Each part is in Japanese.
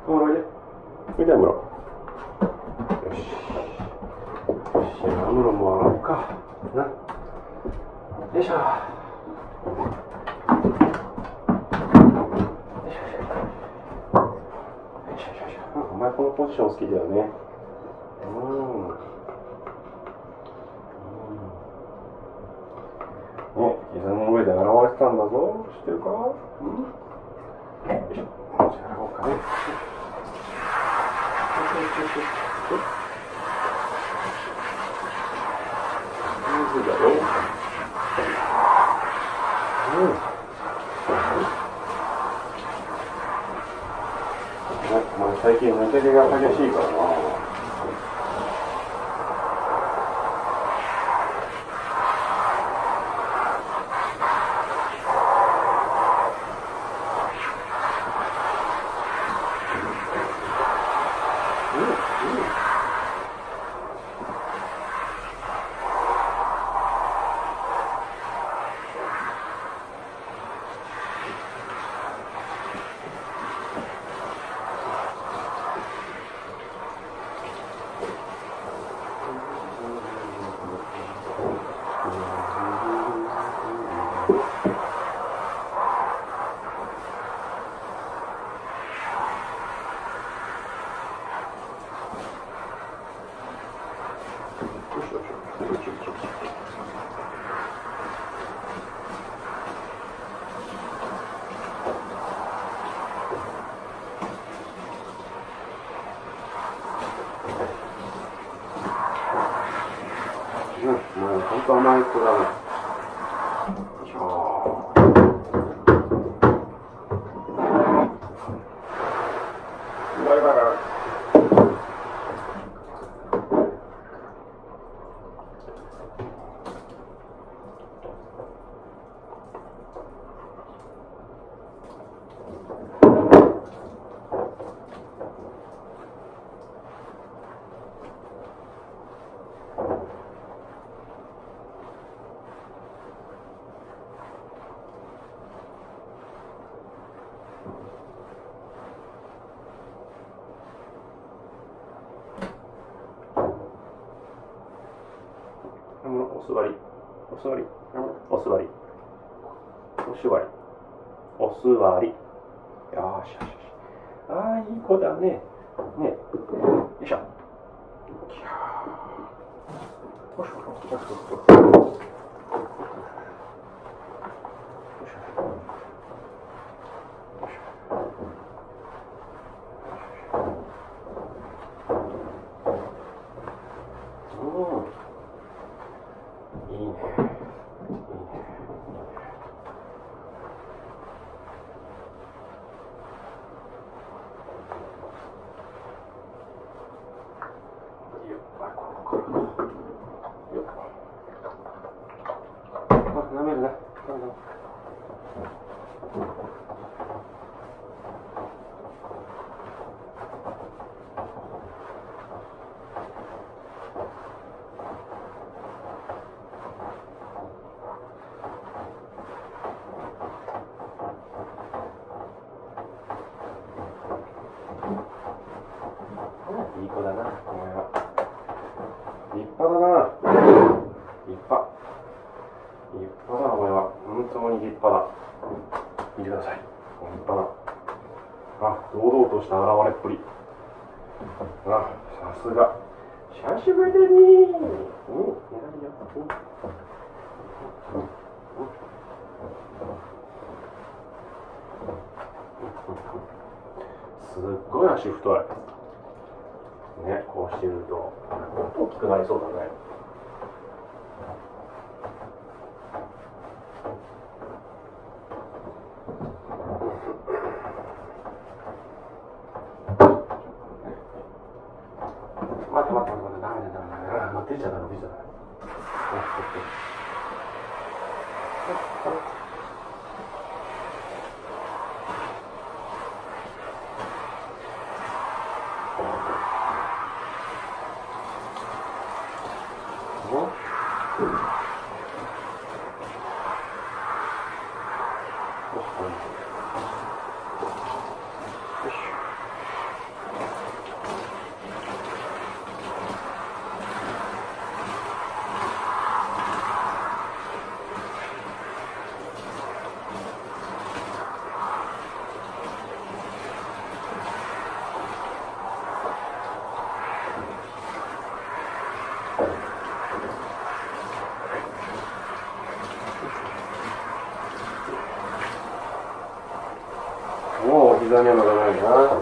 おいで。おいで、アムロ。よし。よし、アムロも洗おうか。な。よいしょ。お前このポジション好きだよね。ね、膝の上で洗われてたんだぞ。知ってるか？よいしょ。じゃあ洗おうかね。そうだよ。お前最近抜け毛が激しいからな。もう本当甘い子だね。よいしょ。バイバイバイ。お座り、お座り、お座り、お座り、お座り。よしよしよし。ああ、いい子だね。ね、よいしょ。よしよしよしよし。いいね。いいね。舐めるね。いい子だな、お前は。立派だな。立派。立派だ、お前は。本当に立派だ。見てください。立派だ。あ、堂々とした現れっぷり。あ、さすが。久しぶりだね。すっごい足太い。ね、こうしてみると、もっと大きくなりそうだね。待って、ダメだ。出ちゃダメ。 膝には乗らないな。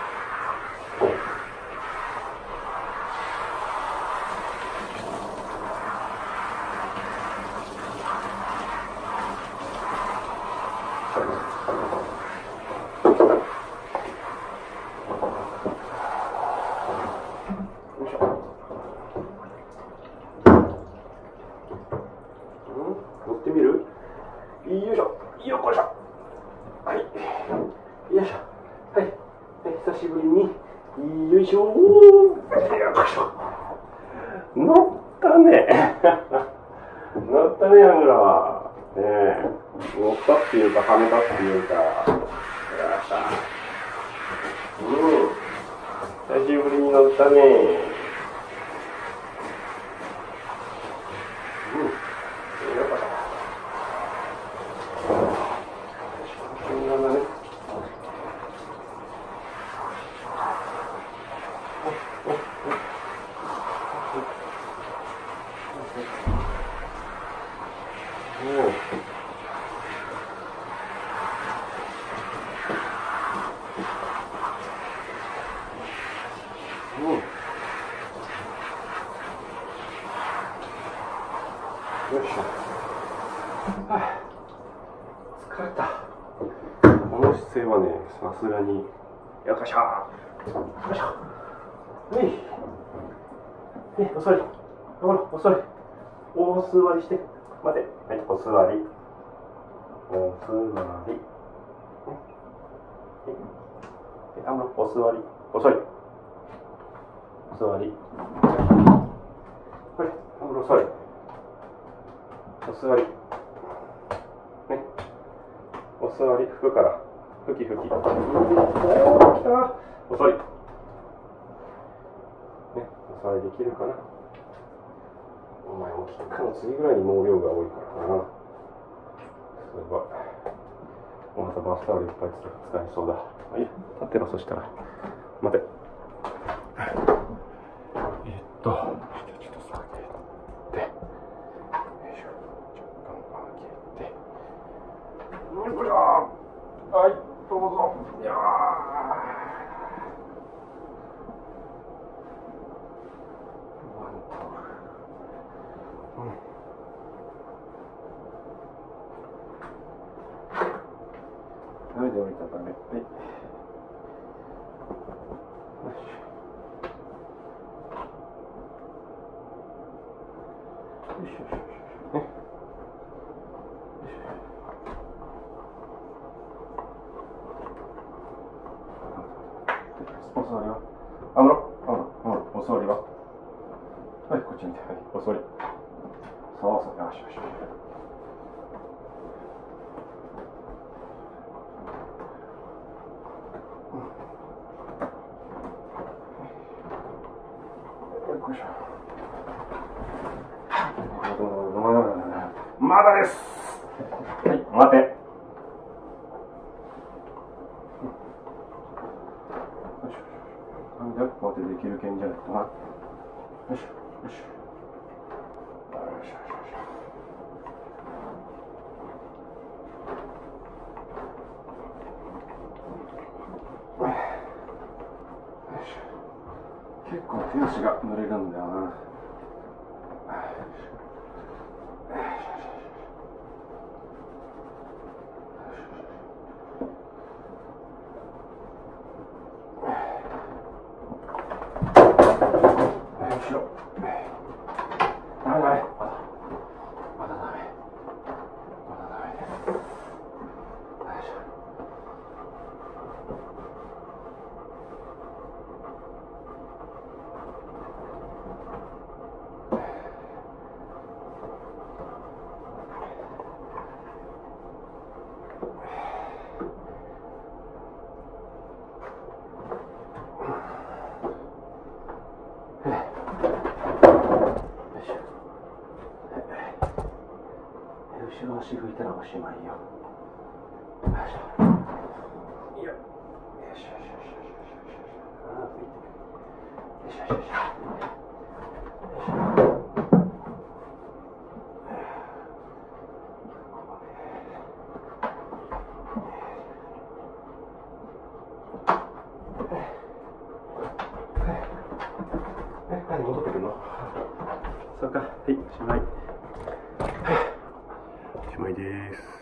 乗ってみる？よいしょ。よっこいしょ。はい。よいしょ。はい。久しぶりに。よいしょ。よいしょ。乗ったね。乗ったね、アムラは。ねえ。乗ったっていうか、はめたっていうか。やった。久しぶりに乗ったね。よいしょ。疲れた。この姿勢はね、さすがに。よっしゃー。よいしょ。お座り。お座り。お座りして。待て。はい、お座り。お座り。お座り。お座り。お座り。はい、お座り。お座り。ね。お座り、拭くから。拭き。お座り。ね、お座りできるかな。お前もキックの次ぐらいに毛量が多いからな。すごい。またバスタオルいっぱい使いそうだ。いい、立ってろ、そしたら。待て。ちょっと下げて。よいしょ。若干上げて。よいしょ。はい、どうぞ。いやはい、で折りたためて。よし。よしよしよしよし。ね。よし。お座りは？お座りは？はい、こっち見て。はい、お座り。そう、よしよしよし。よいしょ。まだです。はい、待て。よいしょ。なんでこうやってできるけんじゃないかな。よいしょ、よいしょ。よいしょ、よいしょ。結構手足が濡れるんだよな。後ろ足拭いたらおしまいよ。よいしょ。よいしょ。 中に戻ってくるの？そうか、はい、しまい。しまいです。